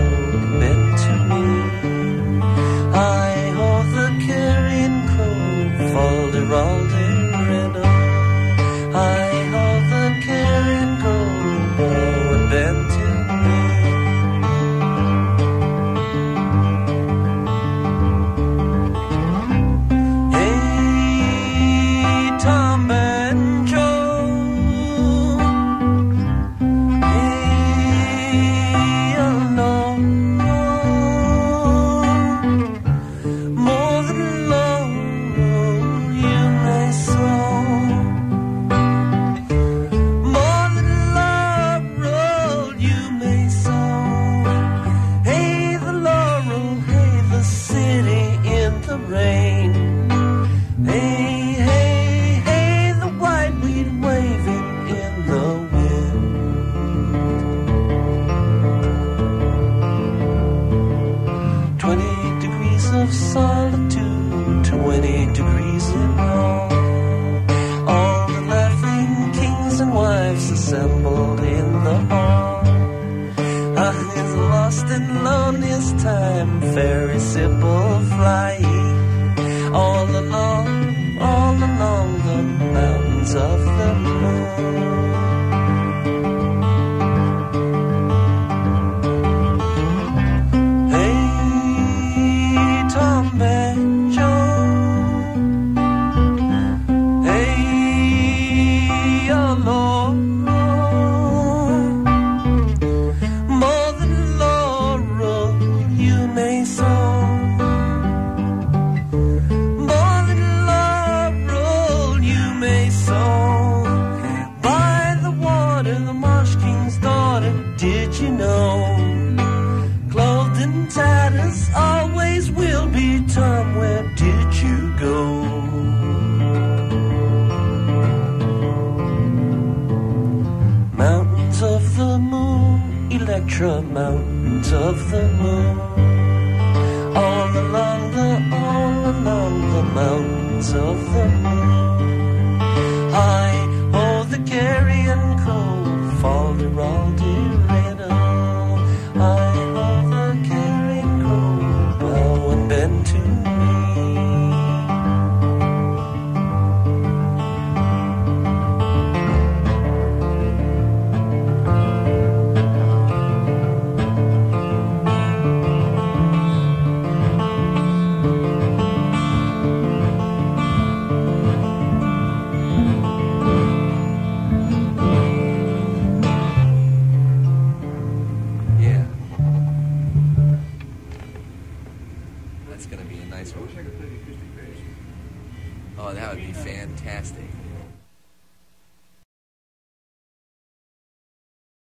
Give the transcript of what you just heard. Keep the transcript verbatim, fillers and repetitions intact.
bowed and bent to me. I hold the carrion crow, falderalder riddle. I hold the carrion crow, bowed and bent to me. Hey, Tom Banjo. Of solitude, twenty degrees in all. All the laughing kings and wives assembled in the hall. Ah, it's lost and loneliest time, fairy simple flying. All along, all along the mountains of the moon. Did you know, clothed in tatters, always will be Tom, where did you go? Mountains of the moon, Electra, mountains of the moon. All along the, all along the mountains of the moon. I hold the carrion crow, falderalder. I love the carrion crow, bow and bend to Oh, that would be fantastic.